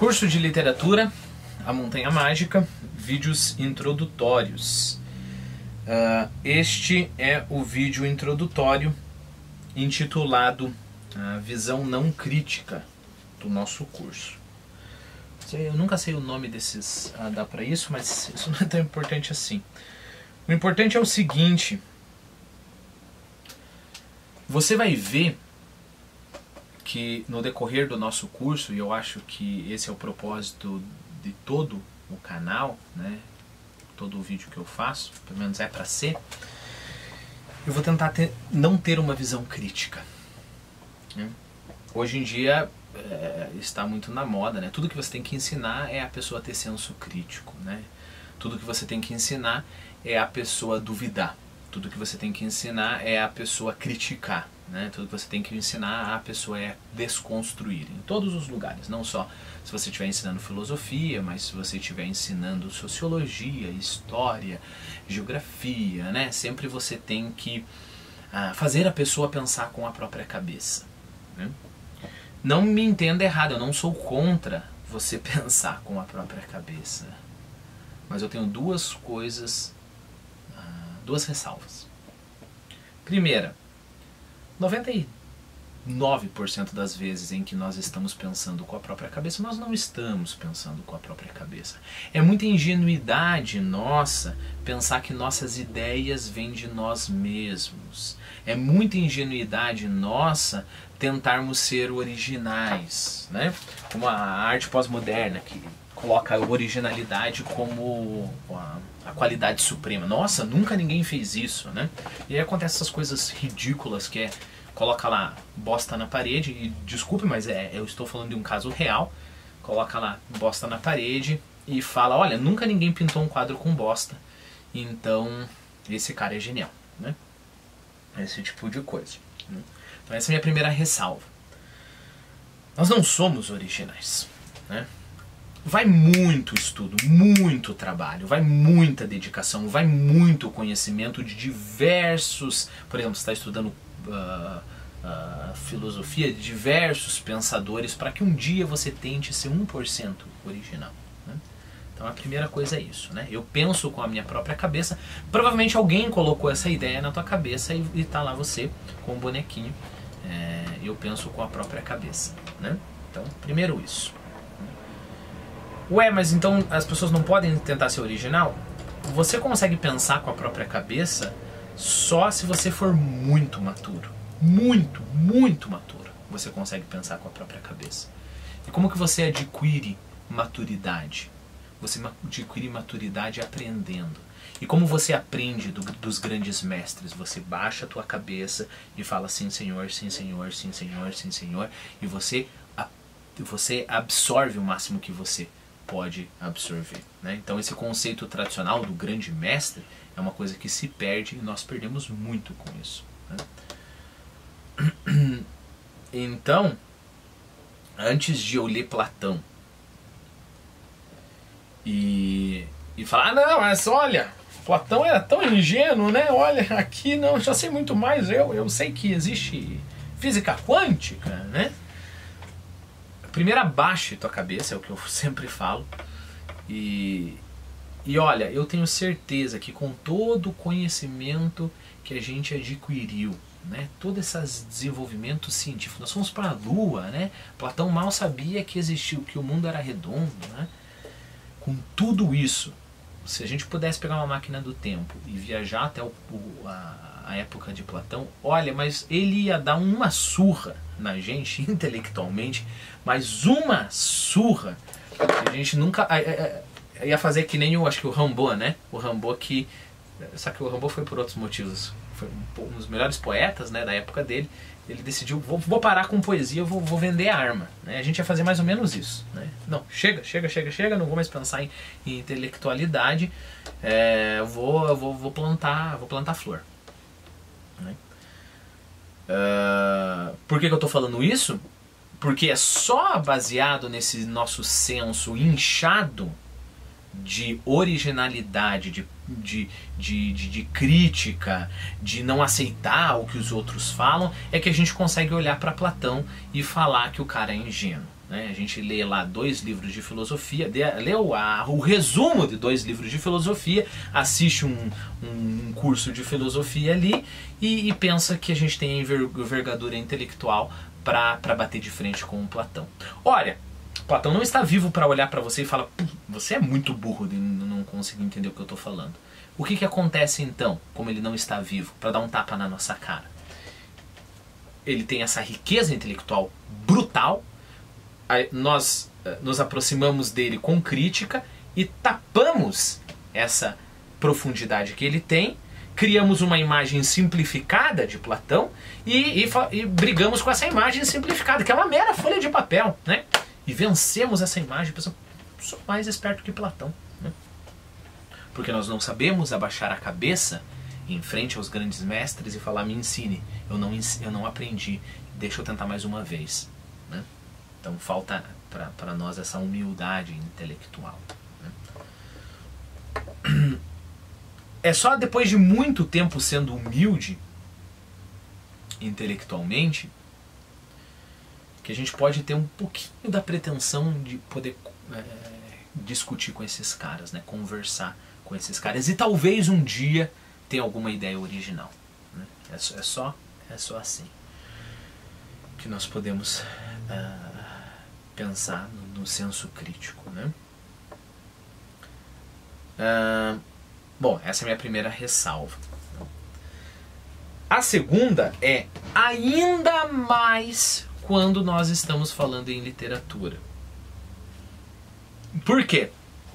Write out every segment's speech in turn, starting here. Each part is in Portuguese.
Curso de Literatura, A Montanha Mágica, vídeos introdutórios. Este é o vídeo introdutório intitulado Visão Não Crítica do nosso curso. Eu nunca sei o nome desses dá para isso, mas isso não é tão importante assim. O importante é o seguinte: você vai ver que no decorrer do nosso curso, e eu acho que esse é o propósito de todo o canal, né? Todo o vídeo que eu faço, pelo menos é para ser, eu vou tentar não ter uma visão crítica, né? Hoje em dia está muito na moda, né? Tudo que você tem que ensinar é a pessoa ter senso crítico, né? Tudo que você tem que ensinar é a pessoa duvidar. Tudo que você tem que ensinar é a pessoa criticar, né? Tudo que você tem que ensinar a pessoa é desconstruir, em todos os lugares. Não só se você estiver ensinando filosofia, mas se você estiver ensinando sociologia, história, geografia, né? Sempre você tem que fazer a pessoa pensar com a própria cabeça, né? Não me entenda errado, eu não sou contra você pensar com a própria cabeça. Mas eu tenho duas coisas, duas ressalvas. Primeira, 99% das vezes em que nós estamos pensando com a própria cabeça, nós não estamos pensando com a própria cabeça. É muita ingenuidade nossa pensar que nossas ideias vêm de nós mesmos. É muita ingenuidade nossa tentarmos ser originais, né? Como a arte pós-moderna, que coloca a originalidade como a qualidade suprema. Nossa, nunca ninguém fez isso, né? E aí acontecem essas coisas ridículas que coloca lá bosta na parede, e desculpe, mas eu estou falando de um caso real. Coloca lá bosta na parede e fala, olha, nunca ninguém pintou um quadro com bosta, então esse cara é genial, né? Esse tipo de coisa, né? Então essa é a minha primeira ressalva. Nós não somos originais, né? Vai muito estudo, muito trabalho, vai muita dedicação, vai muito conhecimento de diversos... Por exemplo, você está estudando filosofia de diversos pensadores para que um dia você tente ser 1% original, né? Então a primeira coisa é isso, né? Eu penso com a minha própria cabeça. Provavelmente alguém colocou essa ideia na tua cabeça e está lá você com um bonequinho. Eu penso com a própria cabeça, né? Então, primeiro isso. Ué, mas então as pessoas não podem tentar ser original? Você consegue pensar com a própria cabeça só se você for muito maturo. Muito, muito maturo. Você consegue pensar com a própria cabeça. E como que você adquire maturidade? Você adquire maturidade aprendendo. E como você aprende dos grandes mestres? Você baixa a tua cabeça e fala sim, Senhor, sim, Senhor, sim, Senhor, sim, Senhor. E você absorve o máximo que você pode absorver, né? Então esse conceito tradicional do grande mestre é uma coisa que se perde e nós perdemos muito com isso, né? Então, antes de eu ler Platão e falar, não, mas olha, Platão era tão ingênuo, né? Olha, aqui não, já sei muito mais, eu sei que existe física quântica, né? Primeiro abaixe tua cabeça, é o que eu sempre falo. E olha, eu tenho certeza que com todo o conhecimento que a gente adquiriu, né, todo esse desenvolvimento científico, nós fomos para a Lua, né? Platão mal sabia que existiu, que o mundo era redondo, né? Com tudo isso, se a gente pudesse pegar uma máquina do tempo e viajar até a época de Platão, olha, mas ele ia dar uma surra na gente intelectualmente, mas uma surra que a gente nunca ia fazer que nem acho que o Rimbaud, né? O Rimbaud que... Só que o Rimbaud foi por outros motivos. Foi um dos melhores poetas, né, da época dele. Ele decidiu, vou parar com poesia, vou vender a arma, né? A gente ia fazer mais ou menos isso, né? Não, chega, não vou mais pensar em intelectualidade, vou plantar flor, né? Por que eu estou falando isso? Porque é só baseado nesse nosso senso inchado de originalidade, de crítica, de não aceitar o que os outros falam, é que a gente consegue olhar para Platão e falar que o cara é ingênuo, né? A gente lê lá 2 livros de filosofia, lê o resumo de 2 livros de filosofia, assiste um curso de filosofia ali e pensa que a gente tem envergadura intelectual para bater de frente com o Platão. Olha, Platão não está vivo para olhar para você e falar: você é muito burro de não conseguir entender o que eu estou falando. O que acontece então, como ele não está vivo, para dar um tapa na nossa cara? Ele tem essa riqueza intelectual brutal, nós nos aproximamos dele com crítica e tapamos essa profundidade que ele tem, criamos uma imagem simplificada de Platão e brigamos com essa imagem simplificada, que é uma mera folha de papel, né? E vencemos essa imagem pensando: sou mais esperto que Platão, né? Porque nós não sabemos abaixar a cabeça em frente aos grandes mestres e falar: me ensine, eu não aprendi, deixa eu tentar mais uma vez, né? Então falta para nós essa humildade intelectual, né? É só depois de muito tempo sendo humilde intelectualmente que a gente pode ter um pouquinho da pretensão de poder discutir com esses caras, né? Conversar com esses caras e talvez um dia ter alguma ideia original, né? É só assim que nós podemos pensar no senso crítico, né? Bom, essa é a minha primeira ressalva. A segunda é ainda mais quando nós estamos falando em literatura. Por quê?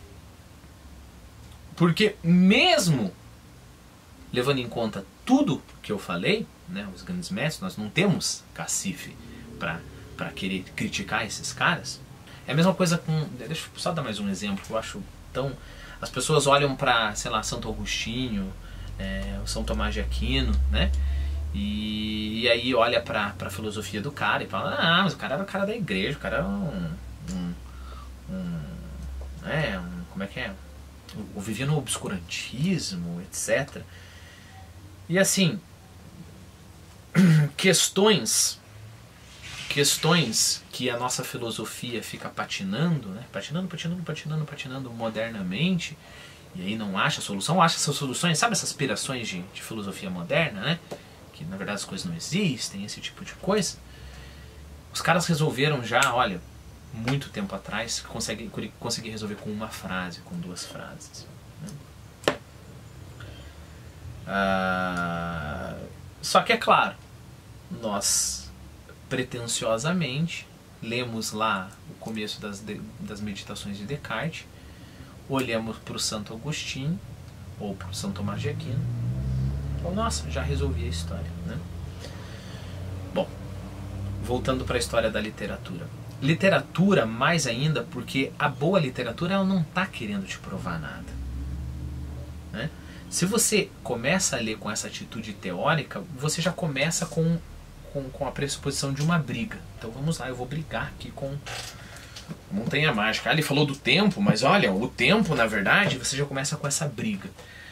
Porque mesmo levando em conta tudo que eu falei, né, os grandes mestres, nós não temos cacife para querer criticar esses caras. É a mesma coisa com... Deixa eu só dar mais um exemplo que eu acho tão... As pessoas olham para, sei lá, Santo Agostinho, o São Tomás de Aquino, né? E aí olha para a filosofia do cara e fala: ah, mas o cara era o cara da igreja, o cara era como é que é? Vivia no obscurantismo, etc. E assim, questões que a nossa filosofia fica patinando, né? Patinando modernamente, e aí não acha solução, acha essas soluções, sabe essas aspirações de filosofia moderna, né? Que na verdade as coisas não existem, esse tipo de coisa. Os caras resolveram já, olha, muito tempo atrás, conseguir resolver com uma frase, com 2 frases, né? Só que é claro, nós pretensiosamente lemos lá o começo das meditações de Descartes, olhamos para o Santo Agostinho ou para o São Tomás de Aquino, então, nossa, já resolvi a história, né? Bom, voltando para a história da literatura. Literatura mais ainda, porque a boa literatura ela não está querendo te provar nada, né? Se você começa a ler com essa atitude teórica, você já começa com a pressuposição de uma briga. Então vamos lá, eu vou brigar aqui com Montanha Mágica. Ele falou do tempo, mas olha, o tempo, na verdade, você já começa com essa briga.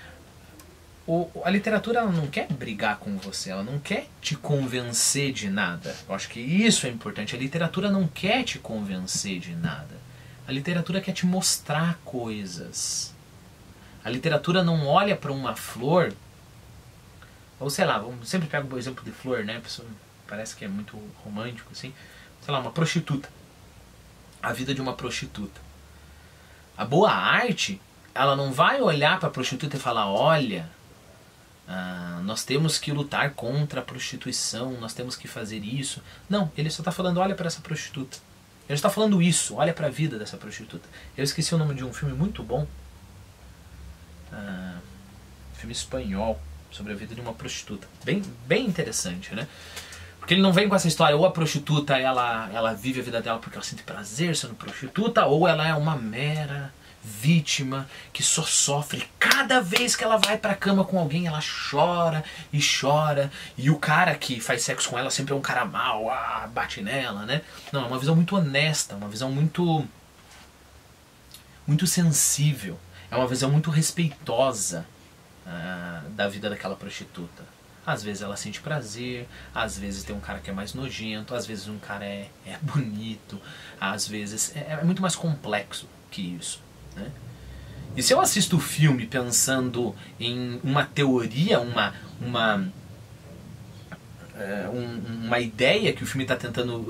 A literatura ela não quer brigar com você, ela não quer te convencer de nada. Eu acho que isso é importante. A literatura não quer te convencer de nada. A literatura quer te mostrar coisas. A literatura não olha para uma flor, ou sei lá, sempre pego o exemplo de flor, né? Parece que é muito romântico, assim. Sei lá, uma prostituta. A vida de uma prostituta. A boa arte, ela não vai olhar para a prostituta e falar: olha, nós temos que lutar contra a prostituição, nós temos que fazer isso. Não, ele só está falando: olha para essa prostituta. Ele está falando isso, olha para a vida dessa prostituta. Eu esqueci o nome de um filme muito bom, filme espanhol, sobre a vida de uma prostituta. Bem interessante, né? Porque ele não vem com essa história: ou a prostituta ela vive a vida dela porque ela sente prazer sendo prostituta, ou ela é uma mera vítima que só sofre. Cada vez que ela vai pra cama com alguém, ela chora e chora, e o cara que faz sexo com ela sempre é um cara mau, bate nela, né? Não, é uma visão muito honesta, uma visão muito sensível, é uma visão muito respeitosa da vida daquela prostituta. às vezes ela sente prazer, às vezes tem um cara que é mais nojento, às vezes um cara é bonito, às vezes é muito mais complexo que isso, né? E se eu assisto o filme pensando em uma teoria, uma ideia que o filme está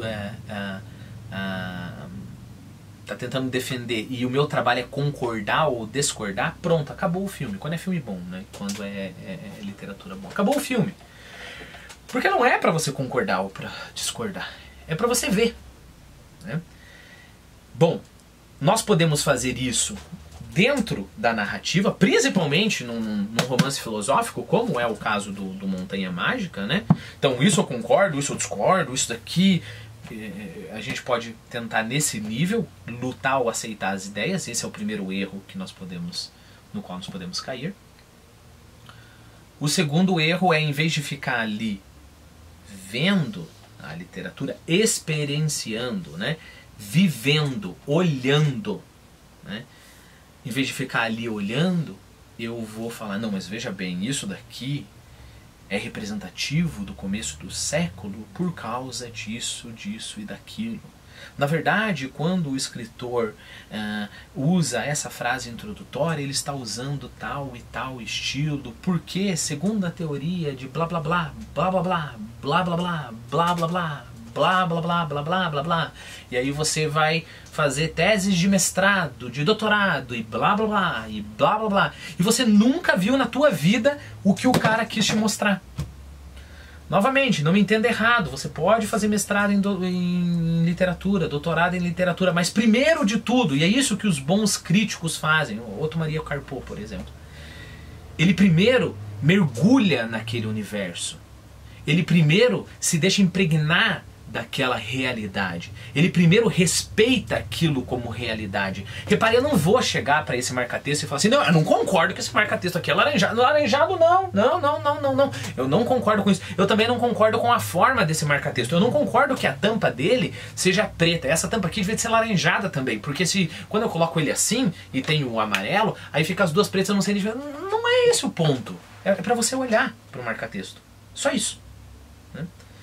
tentando defender, e o meu trabalho é concordar ou discordar, pronto, acabou o filme. Quando é filme bom, né? Quando é literatura boa, acabou o filme. Porque não é para você concordar ou para discordar, é para você ver, né? Bom, nós podemos fazer isso dentro da narrativa, principalmente num romance filosófico, como é o caso do Montanha Mágica, né? Então, isso eu concordo, isso eu discordo, isso daqui... A gente pode tentar nesse nível lutar ou aceitar as ideias. Esse é o primeiro erro no qual nós podemos cair. O segundo erro é, em vez de ficar ali vendo a literatura, experienciando, né? Vivendo, olhando, né? Em vez de ficar ali olhando, eu vou falar, não, mas veja bem, isso daqui é representativo do começo do século por causa disso, disso e daquilo. Na verdade, quando o escritor usa essa frase introdutória, ele está usando tal e tal estilo, porque, segundo a teoria de blá blá blá, blá blá blá, blá blá blá, blá blá blá, blá blá blá blá blá blá blá. E aí você vai fazer teses de mestrado, de doutorado e blá blá blá e blá blá blá. E você nunca viu na tua vida o que o cara quis te mostrar. Novamente, não me entenda errado, você pode fazer mestrado em literatura, doutorado em literatura, mas primeiro de tudo, e é isso que os bons críticos fazem, o Otto Maria Carpo, por exemplo, ele primeiro mergulha naquele universo. Ele primeiro se deixa impregnar daquela realidade. Ele primeiro respeita aquilo como realidade. Repare, eu não vou chegar para esse marca-texto e falar assim, não, eu não concordo que esse marca-texto aqui é laranjado. Laranjado não. Eu não concordo com isso. Eu também não concordo com a forma desse marca-texto. Eu não concordo que a tampa dele seja preta. Essa tampa aqui devia ser laranjada também. Porque quando eu coloco ele assim e tem o amarelo, aí fica as duas pretas, eu não sei. Não é esse o ponto. É para você olhar para o marca-texto. Só isso. Né?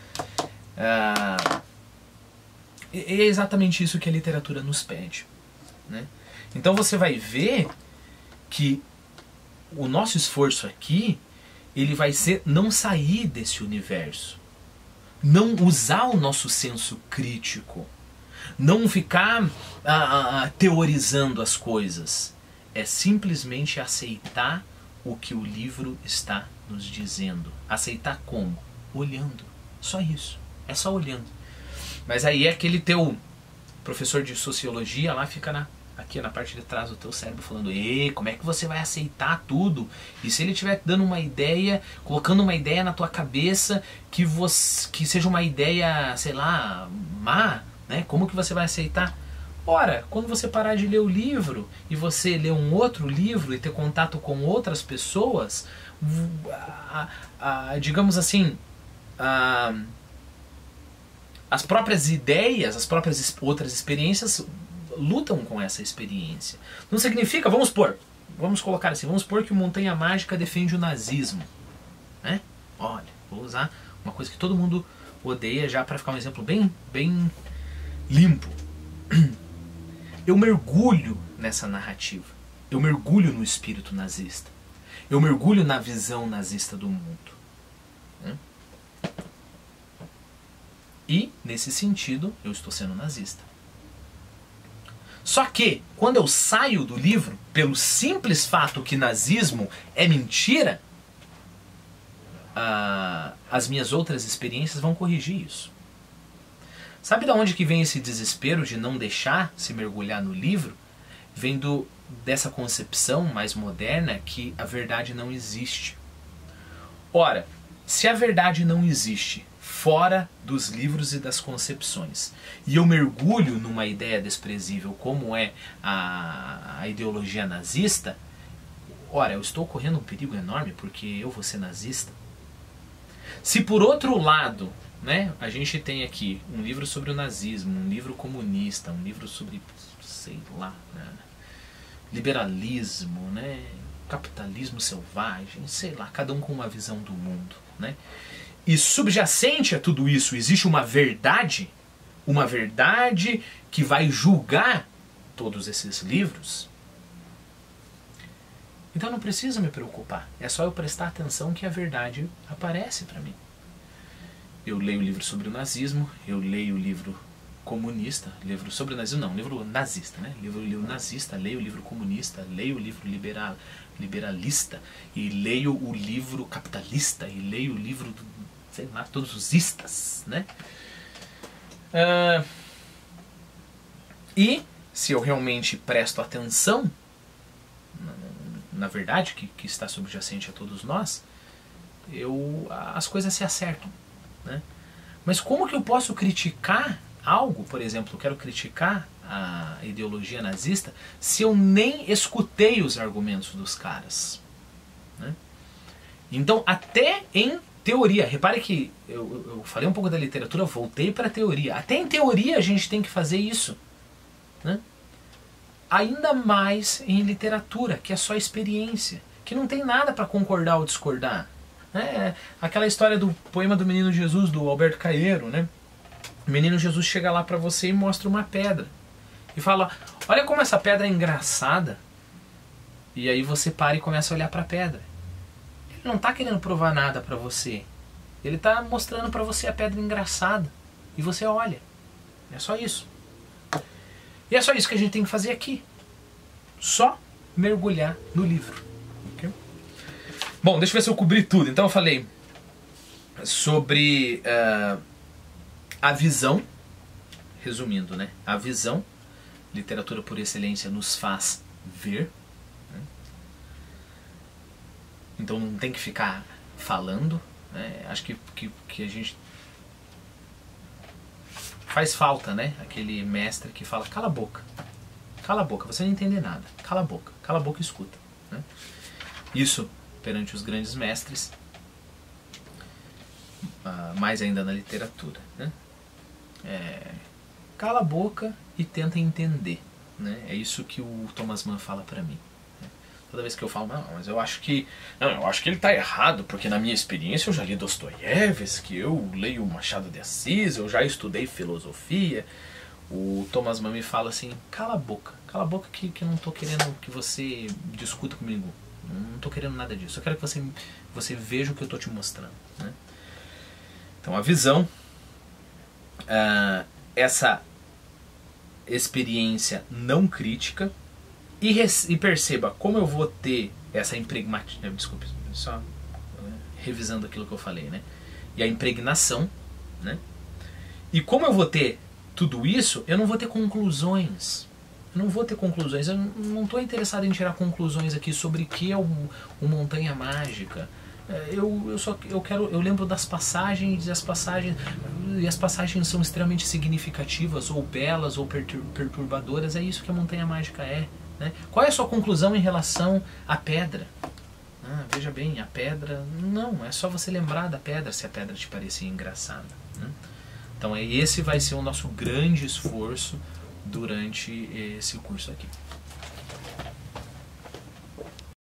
É exatamente isso que a literatura nos pede, né? Então você vai ver que o nosso esforço aqui, ele vai ser não sair desse universo, não usar o nosso senso crítico, não ficar teorizando as coisas, é simplesmente aceitar o que o livro está nos dizendo. Aceitar como? Olhando, só isso. É só olhando. Mas aí é aquele teu professor de sociologia lá fica aqui na parte de trás do teu cérebro falando, como é que você vai aceitar tudo? E se ele estiver dando uma ideia, colocando uma ideia na tua cabeça que seja uma ideia, sei lá, má, né? Como que você vai aceitar? Ora, quando você parar de ler o livro e você ler um outro livro e ter contato com outras pessoas, digamos assim, as próprias ideias, as próprias outras experiências lutam com essa experiência. Não significa, vamos colocar assim, vamos supor que o Montanha Mágica defende o nazismo, né? Olha, vou usar uma coisa que todo mundo odeia já para ficar um exemplo bem limpo. Eu mergulho nessa narrativa. Eu mergulho no espírito nazista. Eu mergulho na visão nazista do mundo. Né? E, nesse sentido, eu estou sendo nazista. Só que, quando eu saio do livro, pelo simples fato que nazismo é mentira, as minhas outras experiências vão corrigir isso. Sabe de onde que vem esse desespero de não deixar se mergulhar no livro? Vem dessa concepção mais moderna que a verdade não existe. Ora, se a verdade não existe fora dos livros e das concepções, e eu mergulho numa ideia desprezível como é a ideologia nazista, ora, eu estou correndo um perigo enorme porque eu vou ser nazista. Se por outro lado, né, a gente tem aqui um livro sobre o nazismo, um livro comunista, um livro sobre, sei lá, né, liberalismo, né, capitalismo selvagem, sei lá, cada um com uma visão do mundo. né? E subjacente a tudo isso existe uma verdade que vai julgar todos esses livros. Então não precisa me preocupar, é só eu prestar atenção que a verdade aparece para mim. Eu leio o livro sobre o nazismo, eu leio o livro comunista, livro sobre o nazismo não, livro nazista, né? Livro nazista, leio o livro comunista, leio o livro liberalista, e leio o livro capitalista, e leio o livro, sei lá, todos os istas, né? E se eu realmente presto atenção na verdade que está subjacente a todos nós, as coisas se acertam, né? Mas como que eu posso criticar algo, por exemplo, eu quero criticar a ideologia nazista, se eu nem escutei os argumentos dos caras, né? Então, até em teoria, repare que eu falei um pouco da literatura, voltei para a teoria. Até em teoria a gente tem que fazer isso, né? Ainda mais em literatura, que é só experiência, que não tem nada para concordar ou discordar. Aquela história do poema do Menino Jesus, do Alberto Caeiro, né? O Menino Jesus chega lá para você e mostra uma pedra. E fala, olha como essa pedra é engraçada. E aí você para e começa a olhar para a pedra. Ele não está querendo provar nada para você. Ele está mostrando para você a pedra engraçada. E você olha. É só isso. E é só isso que a gente tem que fazer aqui. Só mergulhar no livro. Okay? Bom, deixa eu ver se eu cobri tudo. Então eu falei sobre a visão. Resumindo, né? A visão. Literatura por excelência nos faz ver. Né? Então não tem que ficar falando. Né? Acho que a gente... faz falta, né? Aquele mestre que fala, cala a boca, você não entende nada, cala a boca e escuta. Né? Isso, perante os grandes mestres, mais ainda na literatura. Né? Cala a boca e tenta entender. Né? É isso que o Thomas Mann fala para mim. Né? Toda vez que eu falo, não, mas eu acho que ele está errado, porque na minha experiência eu já li Dostoiévski, eu leio Machado de Assis, eu já estudei filosofia. O Thomas Mann me fala assim, cala a boca que eu não estou querendo que você discuta comigo, não estou querendo nada disso, eu quero que você veja o que eu estou te mostrando. Né? Então a visão, essa experiência não crítica, e perceba como eu vou ter essa impregnação, desculpe, só revisando aquilo que eu falei, né? E a impregnação, né? E como eu vou ter tudo isso, eu não vou ter conclusões. Eu não estou interessado em tirar conclusões aqui sobre o que é o Montanha Mágica. Eu lembro das passagens, e as passagens são extremamente significativas, ou belas, ou perturbadoras. É isso que a Montanha Mágica é. Né? Qual é a sua conclusão em relação à pedra? Veja bem, a pedra... Não, é só você lembrar da pedra se a pedra te parecia engraçada. Né? Então esse vai ser o nosso grande esforço durante esse curso aqui.